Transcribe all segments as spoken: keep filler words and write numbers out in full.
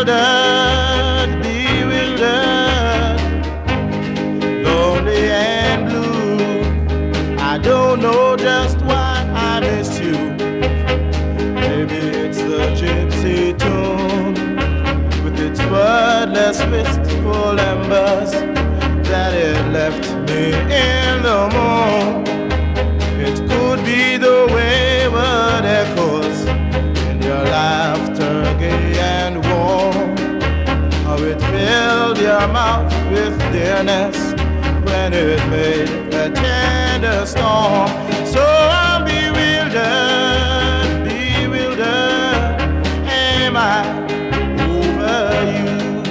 bewildered, bewildered, lonely and blue. I don't know just why I miss you. Maybe it's the gypsy tune with its wordless, wistful embers that it left me in the moon. It could be the wayward echoes in your laughter, gay and warm. How it filled your mouth with dearness when it made a tender storm. So I'm bewildered, bewildered. Am I over you?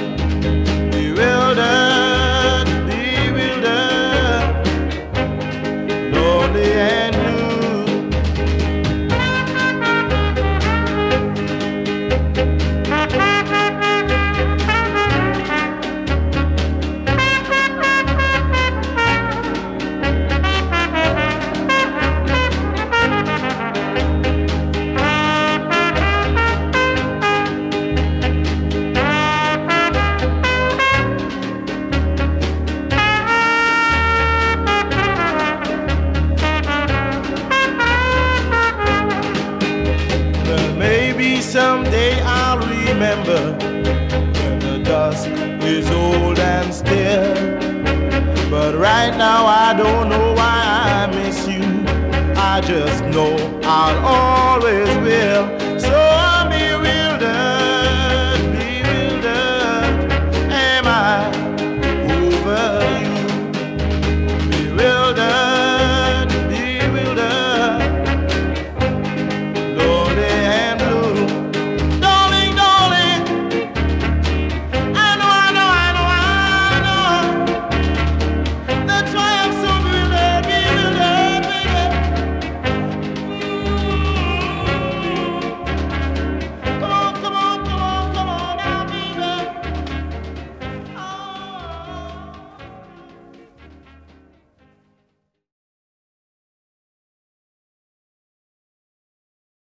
Bewildered, bewildered, lonely and someday I'll remember when the dusk is old and still. But right now I don't know why I miss you. I just know I'll always will.